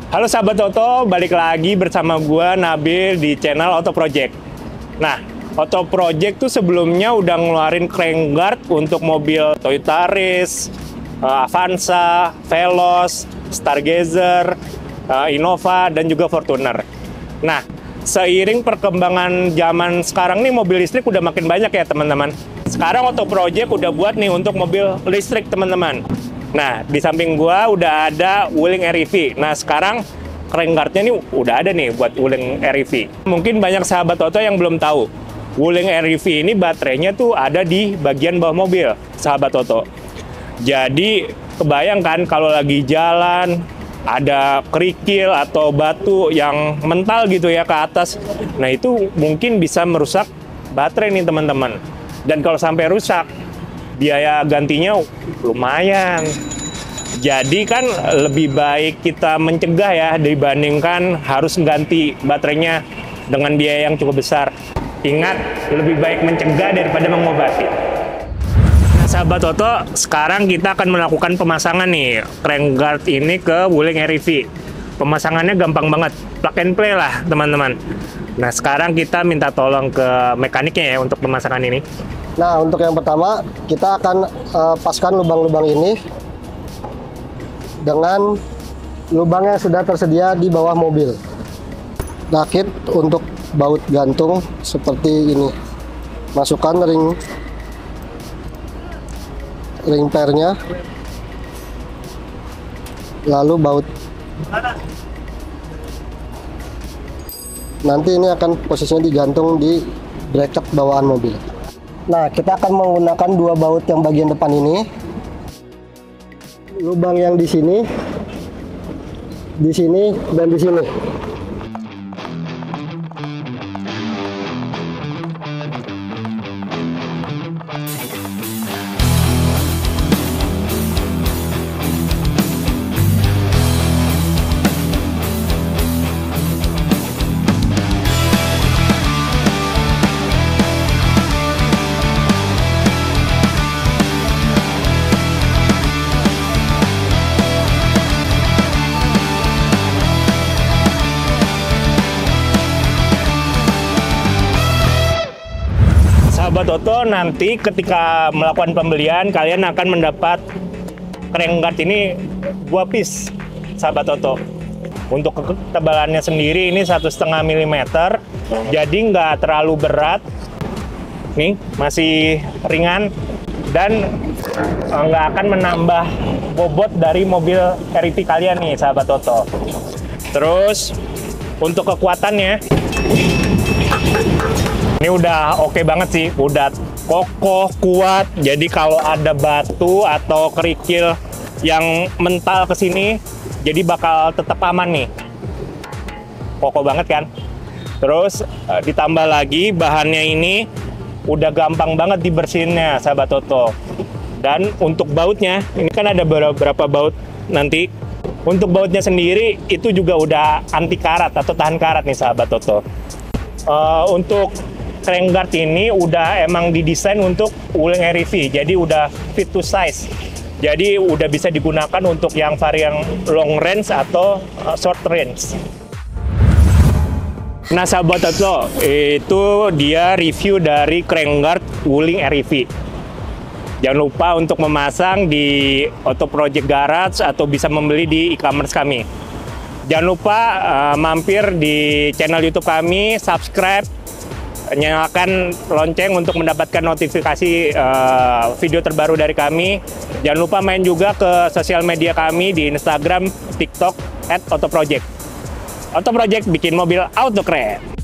Halo sahabat Oto, balik lagi bersama gua Nabil di channel Auto Project. Nah, Auto Project tuh sebelumnya udah ngeluarin crank guard untuk mobil Toyota Yaris, Avanza, Veloz, Stargazer, Innova, dan juga Fortuner. Nah, seiring perkembangan zaman sekarang nih mobil listrik udah makin banyak ya teman-teman. Sekarang Auto Project udah buat nih untuk mobil listrik teman-teman. Nah, di samping gua udah ada Wuling REV. Nah, sekarang crank guard-nya nih udah ada nih buat Wuling REV. Mungkin banyak sahabat Auto yang belum tahu. Wuling REV ini baterainya tuh ada di bagian bawah mobil, sahabat Auto. Jadi, kebayangkan kalau lagi jalan ada kerikil atau batu yang mental gitu ya ke atas. Nah, itu mungkin bisa merusak baterai nih teman-teman. Dan kalau sampai rusak, biaya gantinya lumayan. Jadi kan lebih baik kita mencegah ya dibandingkan harus ganti baterainya dengan biaya yang cukup besar. Ingat, lebih baik mencegah daripada mengobati. Nah, sahabat Oto, sekarang kita akan melakukan pemasangan nih crank guard ini ke Wuling REV. Pemasangannya gampang banget, plug and play lah teman-teman. Nah, sekarang kita minta tolong ke mekaniknya ya untuk pemasangan ini. Nah, untuk yang pertama, kita akan paskan lubang-lubang ini dengan lubang yang sudah tersedia di bawah mobil. Rakit untuk baut gantung seperti ini. Masukkan ring pernya, lalu baut. Nanti ini akan posisinya digantung di bracket bawahan mobil. Nah, kita akan menggunakan dua baut yang bagian depan ini. Lubang yang di sini, dan di sini. Sahabat Oto, nanti ketika melakukan pembelian kalian akan mendapat crank guard ini 2 piece, sahabat Oto. Untuk ketebalannya sendiri ini 1,5 mm, jadi nggak terlalu berat, nih masih ringan dan nggak akan menambah bobot dari mobil REV kalian nih, sahabat Oto. Terus untuk kekuatannya, ini udah oke banget sih, udah kokoh, kuat. Jadi kalau ada batu atau kerikil yang mental ke sini, jadi bakal tetap aman nih. Kokoh banget kan? Terus ditambah lagi bahannya ini udah gampang banget dibersihinnya, sahabat Oto. Dan untuk bautnya, ini kan ada beberapa baut nanti. Untuk bautnya sendiri itu juga udah anti karat atau tahan karat nih, sahabat Oto. Untuk crank guard ini udah emang didesain untuk Wuling REV, jadi udah fit to size. Jadi udah bisa digunakan untuk yang varian long range atau short range. Nah, sahabat Oto, itu dia review dari crank guard Wuling REV. Jangan lupa untuk memasang di Auto Project Garage atau bisa membeli di e-commerce kami. Jangan lupa mampir di channel YouTube kami, subscribe, nyalakan lonceng untuk mendapatkan notifikasi video terbaru dari kami. Jangan lupa main juga ke sosial media kami di Instagram, TikTok @autoproject. Auto Project bikin mobil auto keren.